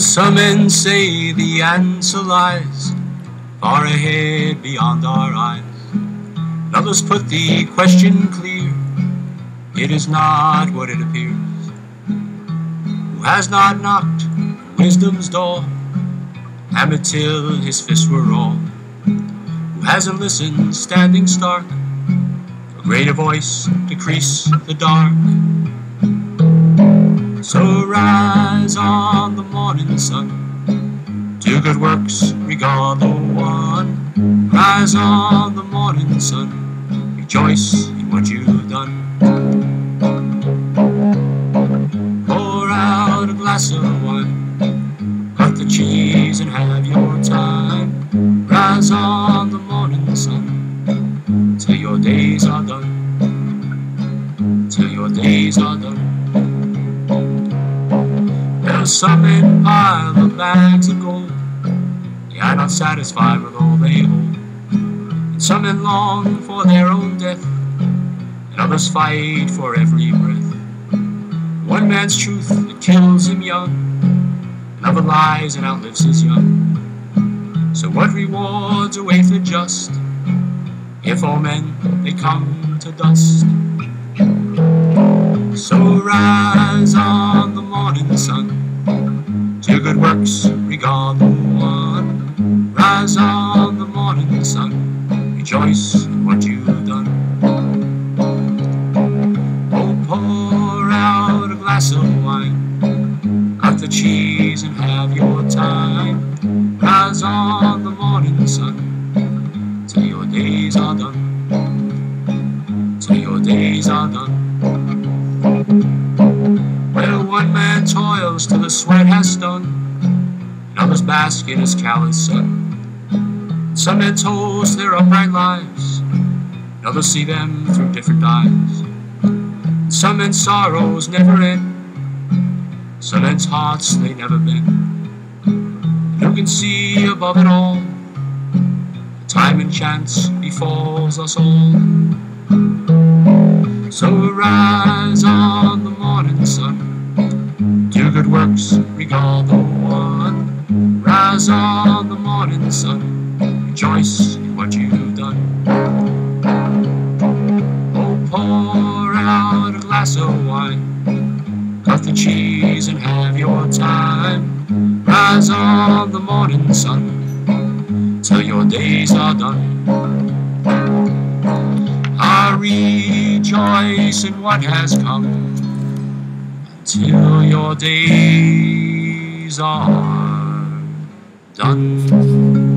some men say the answer lies far ahead beyond our eyes. And others put the question clear, it is not what it appears. Who has not knocked wisdom's door, hammered till his fists were raw? Who hasn't listened standing stark, a greater voice decrease the dark? So rise on the morning sun, do good works regard the one. Rise on the morning sun, rejoice in what you've done. Pour out a glass of wine, cut the cheese and have your time. Rise on the morning sun, till your days are done, till your days are done. Some men pile the bags of gold, they are not satisfied with all they hold. And some men long for their own death, and others fight for every breath. One man's truth that kills him young, another lies and outlives his young. So what rewards await the just, if all men they come to dust? So rise on the morning sun, do good works regard the one. Rise on the morning sun, rejoice in what you've done. Oh, pour out a glass of wine, cut the cheese and have your time. Rise on the morning sun, till your days are done, till your days are done. Well, one man toils till the sweat has done, another's bask in his callous sun. Some men toast their upright lives, and others see them through different eyes. Some men's sorrows never end, some men's hearts they never bend. And who can see above it all, the time and chance befalls us all. So rise on the morning sun, do good works regard the one. Rise on the morning sun, rejoice in what you've done. Oh, pour out a glass of wine, cut the cheese and have your time. Rise on the morning sun, till your days are done. I rejoice in what has come, till your days are done.